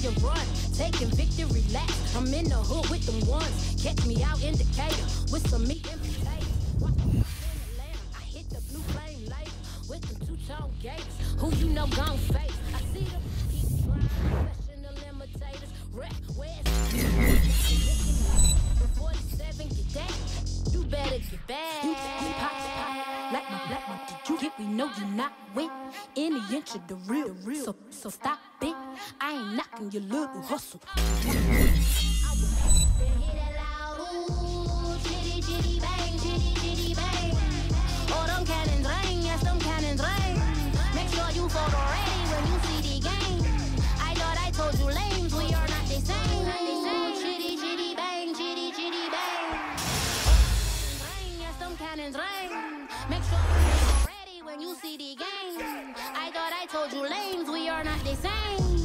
you run, taking victory laps. I'm in the hood with them ones. Catch me out in Decatur with some meat and potatoes. I hit the blue flame light with them two-tone gators. Who you know gon' face? I see them keep trying. Professional imitators. Rap, where's 47, get that. You better get back. You pop, like my you get, we know you not win. Any inch of the real. So stop it. I ain't knocking your little hustle. Chitty, chitty, bang, chitty, chitty, bang. Oh, them cannons ring, yes, them cannons ring. Make sure you photo ready when you see the game. I thought I told you lames, we are not the same. Chitty, chitty, bang, chitty, chitty, bang. Ring, yes, them cannons ring. Make sure you photo ready when you see the game. I thought I told you lames, we are not the same.